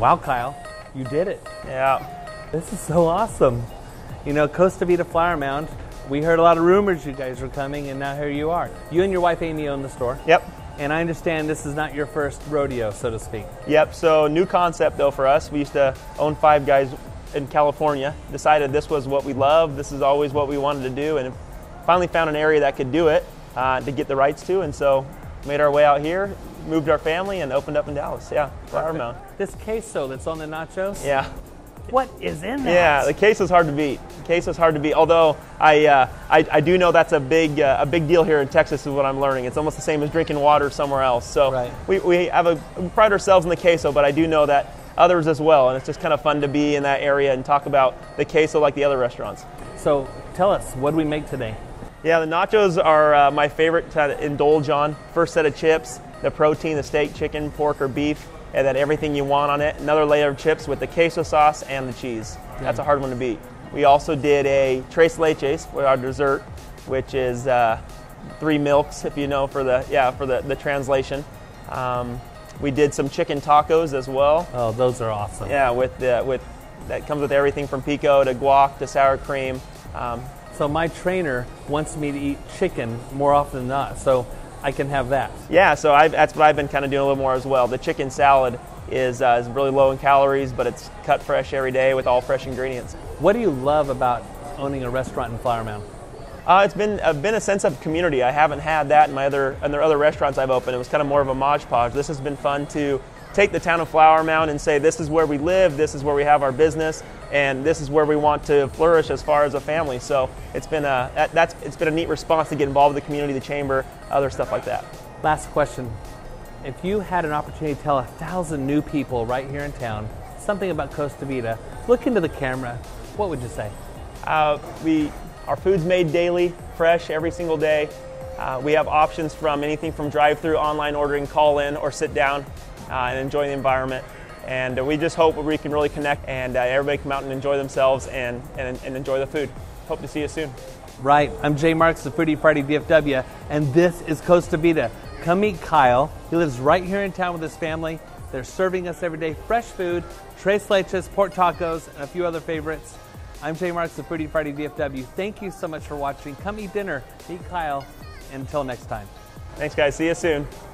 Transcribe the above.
Wow, Kyle, you did it. Yeah. This is so awesome. You know, Costa Vida Flower Mound, we heard a lot of rumors you guys were coming, and now here you are. You and your wife Amy own the store. Yep. And I understand this is not your first rodeo, so to speak. Yep, so new concept though for us. We used to own Five Guys in California, decided this was what we loved, this is always what we wanted to do, and finally found an area that could do it to get the rights to, and so made our way out here, moved our family, and opened up in Dallas. Yeah, Flower Mound. This queso that's on the nachos? Yeah. What is in that? Yeah, the queso's hard to beat. The queso's hard to beat, although I do know that's a big deal here in Texas is what I'm learning. It's almost the same as drinking water somewhere else. So right. we pride ourselves in the queso, but I do know that others as well, and it's just kind of fun to be in that area and talk about the queso like the other restaurants. So tell us, what do we make today? Yeah, the nachos are my favorite to indulge on. First set of chips, the protein, the steak, chicken, pork, or beef, and then everything you want on it. Another layer of chips with the queso sauce and the cheese. That's a hard one to beat. We also did a tres leches for our dessert, which is 3 milks, if you know, for the translation. We did some chicken tacos as well. Oh, those are awesome. Yeah, that comes with everything from pico to guac to sour cream. So my trainer wants me to eat chicken more often than not, so I can have that. Yeah, so that's what I've been kind of doing a little more as well. The chicken salad is really low in calories, but it's cut fresh every day with all fresh ingredients. What do you love about owning a restaurant in Flower Mound? It's been a sense of community. I haven't had that in the other restaurants I've opened. It was kind of more of a modge podge. This has been fun to take the town of Flower Mound and say this is where we live, this is where we have our business, and this is where we want to flourish as far as a family. So it's been a neat response to get involved with the community, the chamber, other stuff like that. Last question. If you had an opportunity to tell 1,000 new people right here in town something about Costa Vida, look into the camera, what would you say? Our food's made daily, fresh every single day. We have options from anything from drive-through, online ordering, call in, or sit down and enjoy the environment. And we just hope we can really connect and everybody come out and enjoy themselves and enjoy the food. Hope to see you soon. Right, I'm Jay Marks of Foodie Friday DFW, and this is Costa Vida. Come meet Kyle. He lives right here in town with his family. They're serving us every day fresh food, tres leches, pork tacos, and a few other favorites. I'm Jay Marks of Foodie Friday DFW. Thank you so much for watching. Come eat dinner, meet Kyle, and until next time. Thanks guys, see you soon.